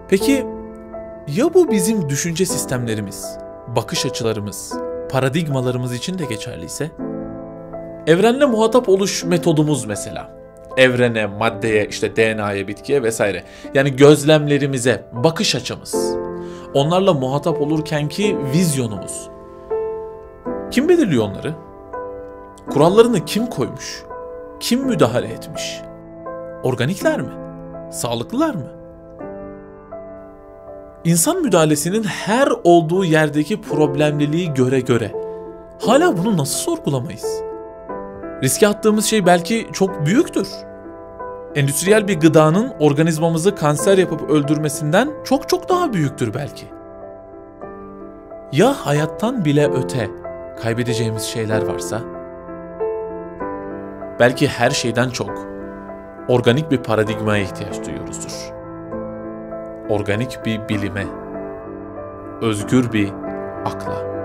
Peki ya bu bizim düşünce sistemlerimiz, bakış açılarımız, paradigmalarımız için de geçerliyse? Evrenle muhatap oluş metodumuz mesela. Evrene, maddeye, işte DNA'ya, bitkiye vesaire. Yani gözlemlerimize, bakış açımız. Onlarla muhatap olurkenki vizyonumuz. Kim belirliyor onları? Kurallarını kim koymuş? Kim müdahale etmiş? Organikler mi? Sağlıklılar mı? İnsan müdahalesinin her olduğu yerdeki problemliliği göre hala bunu nasıl sorgulamayız? Riske attığımız şey belki çok büyüktür. Endüstriyel bir gıdanın organizmamızı kanser yapıp öldürmesinden çok daha büyüktür belki. Ya hayattan bile öte kaybedeceğimiz şeyler varsa? Belki her şeyden çok organik bir paradigmaya ihtiyaç duyuyoruzdur. Organik bir bilime, özgür bir akla.